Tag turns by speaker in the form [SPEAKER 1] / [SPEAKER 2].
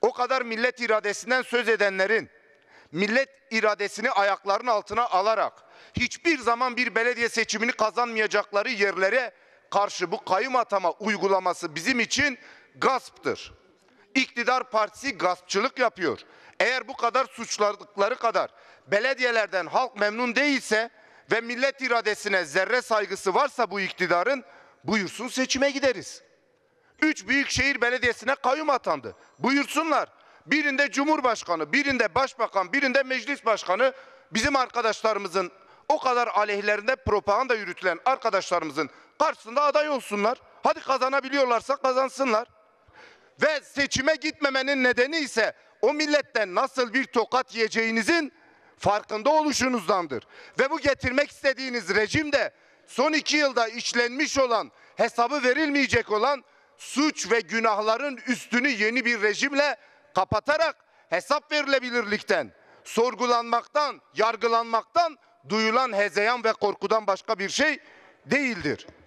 [SPEAKER 1] o kadar millet iradesinden söz edenlerin millet iradesini ayaklarının altına alarak hiçbir zaman bir belediye seçimini kazanmayacakları yerlere karşı bu kayyum atama uygulaması bizim için gasptır. İktidar partisi gaspçılık yapıyor. Eğer bu kadar suçladıkları kadar belediyelerden halk memnun değilse ve millet iradesine zerre saygısı varsa bu iktidarın, buyursun seçime gideriz. 3 büyükşehir belediyesine kayyum atandı. Buyursunlar. Birinde Cumhurbaşkanı, birinde Başbakan, birinde Meclis Başkanı bizim arkadaşlarımızın o kadar aleyhlerinde propaganda yürütülen arkadaşlarımızın karşısında aday olsunlar. Hadi kazanabiliyorlarsa kazansınlar. Ve seçime gitmemenin nedeni ise o milletten nasıl bir tokat yiyeceğinizin farkında oluşunuzdandır. Ve bu getirmek istediğiniz rejim de son 2 yılda işlenmiş olan, hesabı verilmeyecek olan suç ve günahların üstünü yeni bir rejimle kapatarak hesap verilebilirlikten, sorgulanmaktan, yargılanmaktan duyulan hezeyan ve korkudan başka bir şey değildir.